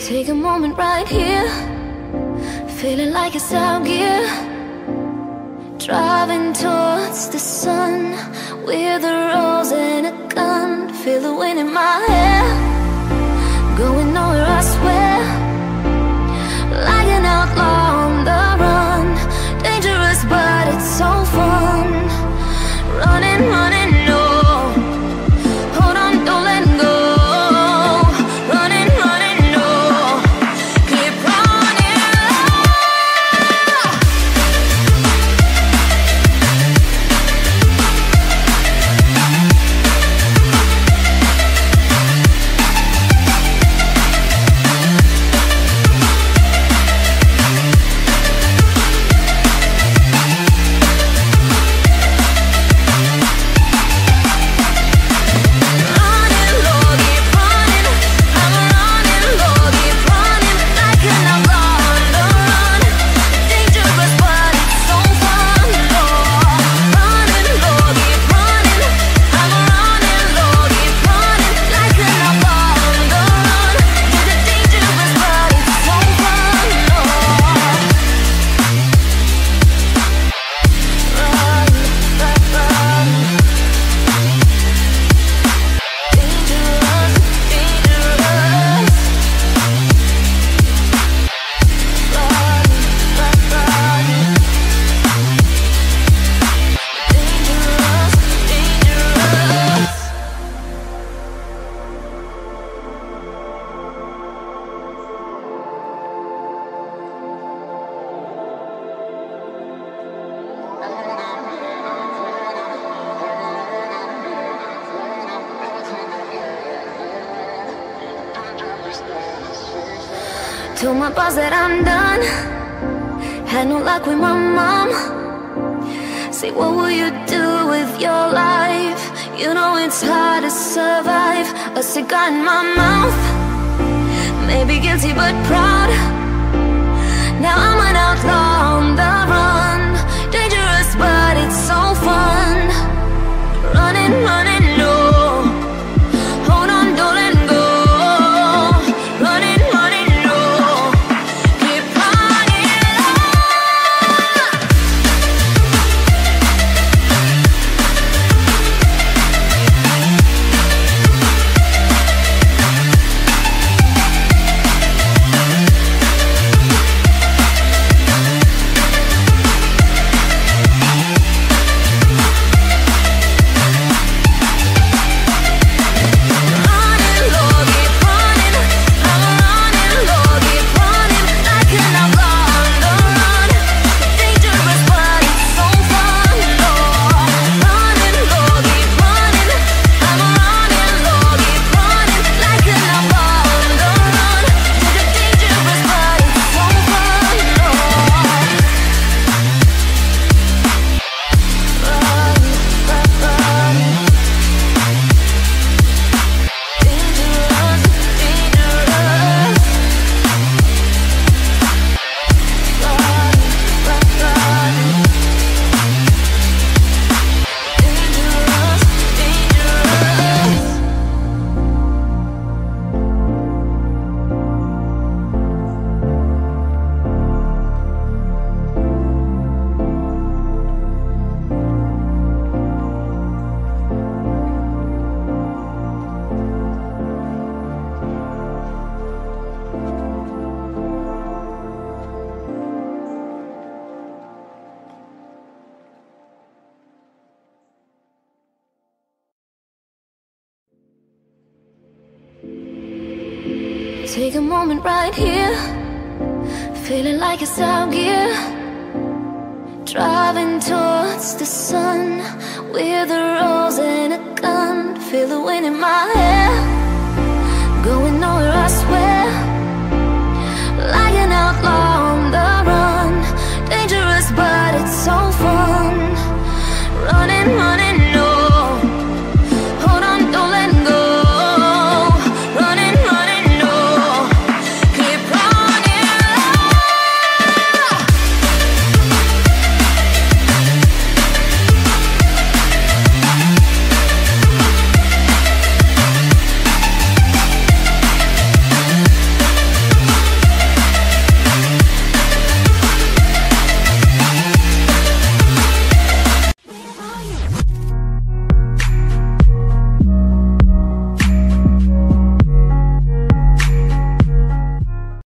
Take a moment right here, feeling like it's out gear. Driving towards the sun with a rose and a gun. Feel the wind in my hair, going nowhere I swear. Like an outlaw on the run, dangerous but it's so fun. Running, running, no, hold on, don't let go. Running, running, no, keep running. Told my boss that I'm done, had no luck with my mom. Say, what will you do with your life? You know it's hard to survive. A cigar in my mouth, maybe guilty but proud. Now I'm an outlaw on the run, dangerous but it's so fun. Running, running, no, hold on, don't let go. Running, running, no, keep running. Take a moment right here, feeling like it's out gear. Driving towards the sun with a rose and a gun. Feel the wind in my hair, going nowhere I swear.